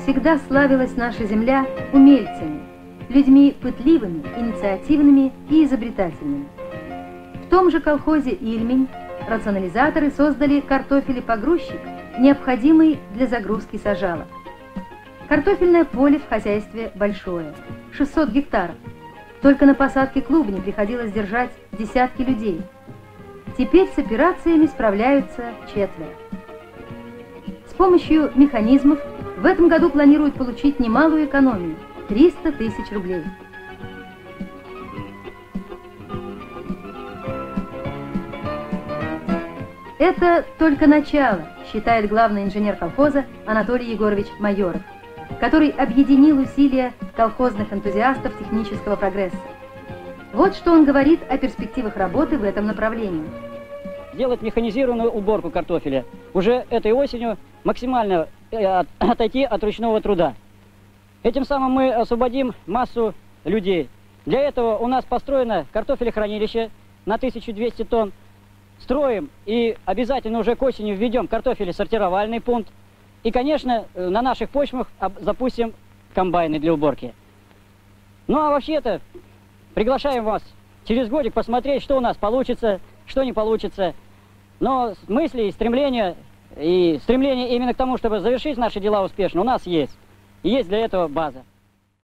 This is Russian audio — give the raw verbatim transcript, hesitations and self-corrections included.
всегда славилась наша земля умельцами, людьми пытливыми, инициативными и изобретательными. В том же колхозе «Ильмень» рационализаторы создали картофелепогрузчик, необходимый для загрузки сажалок. Картофельное поле в хозяйстве большое, шестьсот гектаров. Только на посадке клубни приходилось держать десятки людей. Теперь с операциями справляются четверо. С помощью механизмов в этом году планируют получить немалую экономию – триста тысяч рублей. Это только начало, считает главный инженер колхоза Анатолий Егорович Майоров, который объединил усилия колхозных энтузиастов технического прогресса. Вот что он говорит о перспективах работы в этом направлении. Делать механизированную уборку картофеля. Уже этой осенью максимально отойти от ручного труда. Этим самым мы освободим массу людей. Для этого у нас построено картофелехранилище на тысячу двести тонн. Строим и обязательно уже к осени введем картофелесортировальный пункт. И, конечно, на наших почвах запустим комбайны для уборки. Ну а вообще-то приглашаем вас через годик посмотреть, что у нас получится, что не получится. Но мысли и стремления, и стремление именно к тому, чтобы завершить наши дела успешно, у нас есть. И есть для этого база.